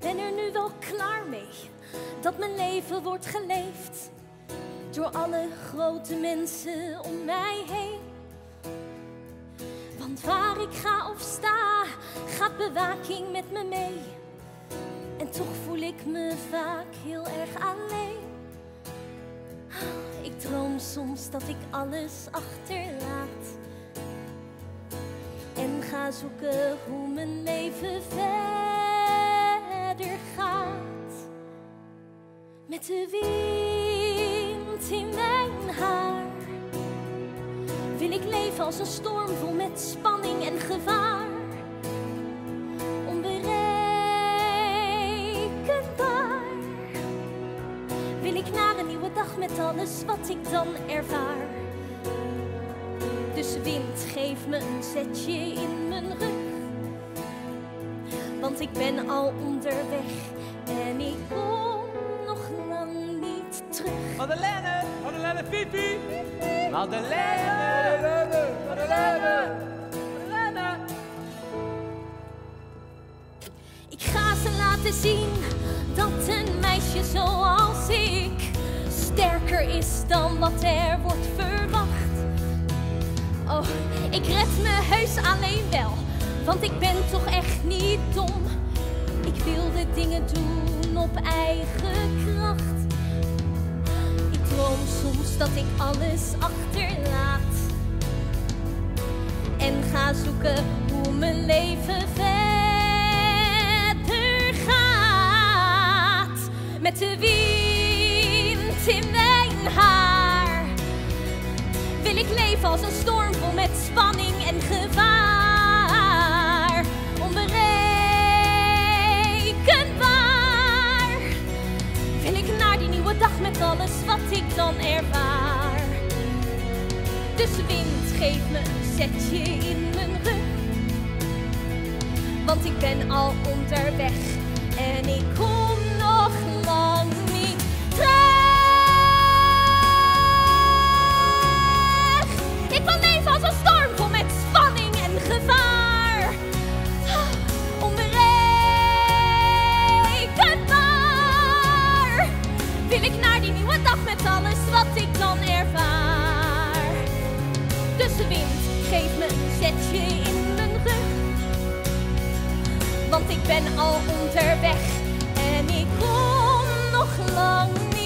ben er nu wel klaar mee dat mijn leven wordt geleefd door alle grote mensen om mij heen. Want waar ik ga of sta, gaat bewaking met me mee. En toch voel ik me vaak heel erg alleen. Ik droom soms dat ik alles achterlaat en ga zoeken hoe mijn leven verder gaat. Met de wind in mijn haar wil ik leven als een storm vol met spanning en gevaar. Onberekenbaar wil ik naar een nieuwe dag met alles wat ik dan ervaar. Dus wind, geef me een zetje in mijn rug, want ik ben al onderweg en ik kom nog lang niet terug. Madeleine, Madeleine, Fifi, Madeleine, Madeleine, Madeleine. Ik ga ze laten zien dat een meisje zoals ik sterker is dan wat er wordt verwacht. Oh, ik red me heus alleen wel, want ik ben toch echt niet dom. Ik wil de dingen doen op eigen kracht. Ik droom soms dat ik alles achterlaat en ga zoeken hoe mijn leven verder gaat. Met de wind in mijn haar wil ik leven als een storm vol met spanning en gevaar. Onberekenbaar wil ik naar die nieuwe dag met alles wat ik dan ervaar. Dus wind, geef me een zetje in mijn rug, want ik ben al onderweg en ik kom nog lang niet terug. Ik wil leven als een storm vol met spanning en gevaar. Onberekenbaar wil ik naar die nieuwe dag met alles wat ik dan ervaar. Dus wind, geef me een zetje in mijn rug, want ik ben al onderweg en ik kom nog lang niet.